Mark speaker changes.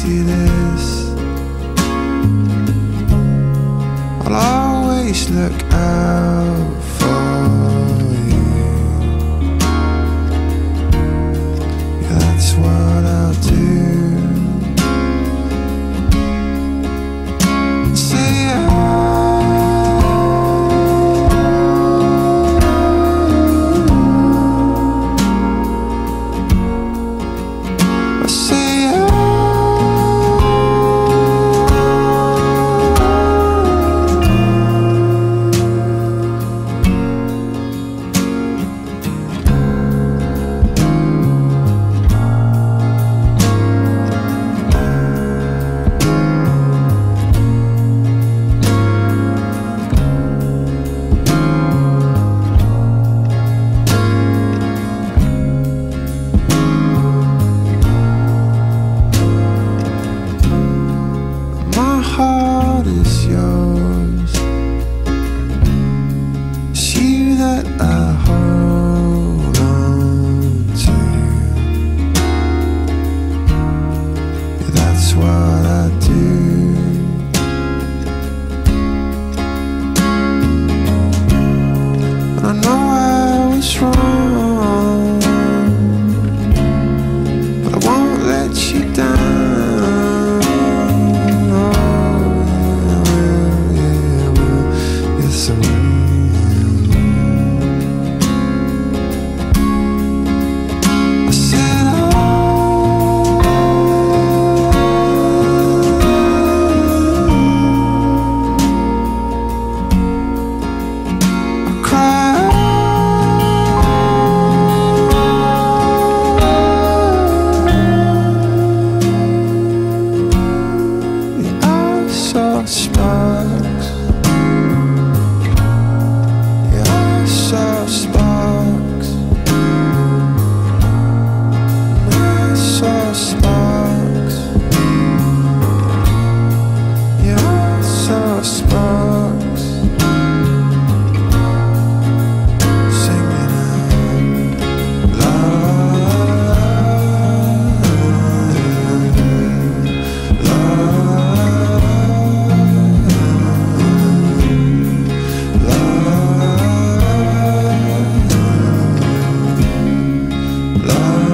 Speaker 1: you this. I'll always look out for you. Yeah, that's what I'll do. Say heart is yours. It's you that I hold on to. Yeah, that's what I do. And I know I was wrong, but I won't let you down. Sparks. Yeah, I saw sparks. And I saw sparks. Yeah, I saw sparks. Singing out love.